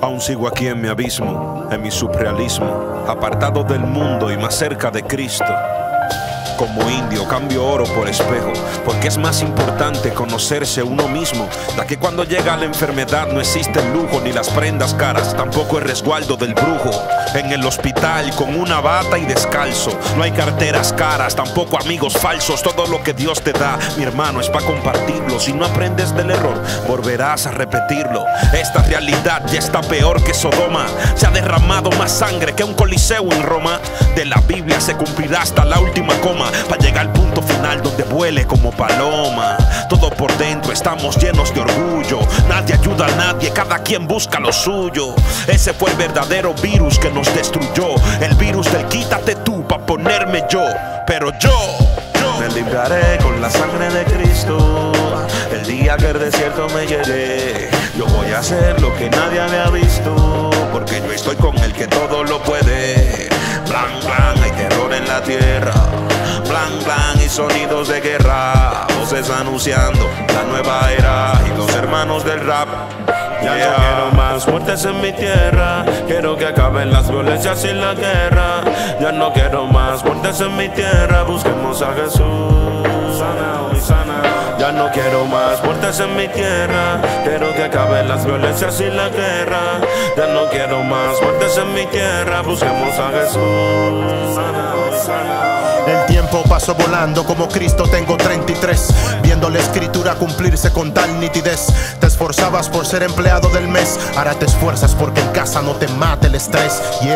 Aún sigo aquí en mi abismo, en mi surrealismo, apartado del mundo y más cerca de Cristo. Como indio cambio oro por espejo, porque es más importante conocerse uno mismo. Ya que cuando llega la enfermedad no existe el lujo ni las prendas caras, tampoco el resguardo del brujo. En el hospital con una bata y descalzo, no hay carteras caras, tampoco amigos falsos. Todo lo que Dios te da, mi hermano, es para compartirlo. Si no aprendes del error, volverás a repetirlo. Esta realidad ya está peor que Sodoma. Se ha derramado más sangre que un coliseo en Roma. De la Biblia se cumplirá hasta la última coma, para llegar al punto final donde vuele como paloma. Todo por dentro estamos llenos de orgullo. Nadie ayuda a nadie, cada quien busca lo suyo. Ese fue el verdadero virus que nos destruyó. El virus del quítate tú pa' ponerme yo. Pero yo me libraré con la sangre de Cristo. El día que el desierto me llegue, yo voy a hacer lo que nadie había visto, porque yo estoy con el que todo lo puede. Blan, blan, hay terror en la tierra. Blan, blan y sonidos de guerra. Voces anunciando la nueva era y los hermanos del rap. Ya no quiero más muertes en mi tierra. Quiero que acaben las violencias y la guerra. Ya no quiero más muertes en mi tierra. Busquemos a Jesús. Sana hoy, sana. Ya no quiero más muertes en mi tierra. Quiero que acaben las violencias y la guerra. Ya no quiero más muertes en mi tierra. Busquemos a Jesús. Sana hoy, sana. El tiempo pasó volando, como Cristo tengo 33, viendo la escritura cumplirse con tal nitidez. Te esforzabas por ser empleado del mes, ahora te esfuerzas porque en casa no te mate el estrés.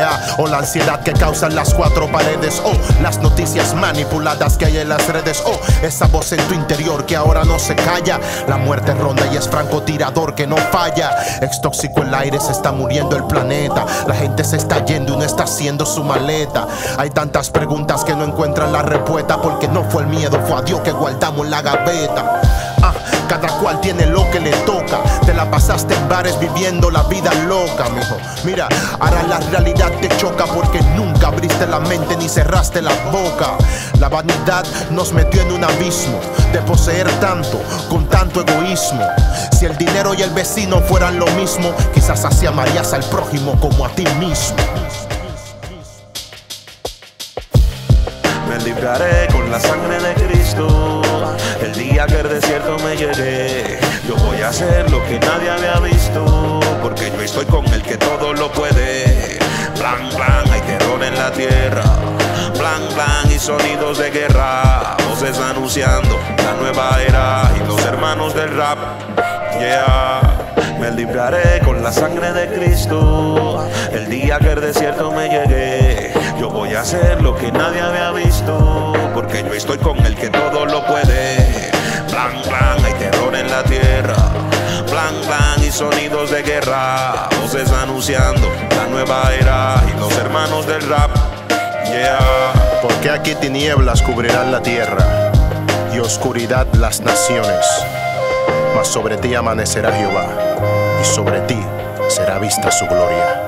O la ansiedad que causan las cuatro paredes, las noticias manipuladas que hay en las redes, esa voz en tu interior que ahora no se calla. La muerte ronda y es francotirador que no falla. Es tóxico el aire, se está muriendo el planeta. La gente se está yendo y no está haciendo su maleta. Hay tantas preguntas que no encuentran la respuesta, porque no fue el miedo, fue a Dios que guardamos en la gaveta. Cada cual tiene lo que le toca. Te la pasaste en bares viviendo la vida loca, mijo. Mira, ahora la realidad te choca porque nunca abriste la mente ni cerraste la boca. La vanidad nos metió en un abismo de poseer tanto, con tanto egoísmo. Si el dinero y el vecino fueran lo mismo, quizás así amarías al prójimo como a ti mismo. Me libraré con la sangre de Cristo. El día que el desierto me llegue, yo voy a hacer lo que nadie había visto, porque yo estoy con el que todo lo puede. Blan, blan, hay terror en la tierra. Blan, blan y sonidos de guerra. Voces anunciando la nueva era y los hermanos del rap. Me libraré con la sangre de Cristo. El día que el desierto me llegue, yo voy a hacer lo que nadie había visto, porque yo estoy con el que todo lo puede. Blan, blan, hay terror en la tierra. Blan, blan y sonidos de guerra. Voces anunciando la nueva era y los hermanos del rap. Porque aquí tinieblas cubrirán la tierra y oscuridad las naciones. Mas sobre ti amanecerá Jehová, y sobre ti será vista su gloria.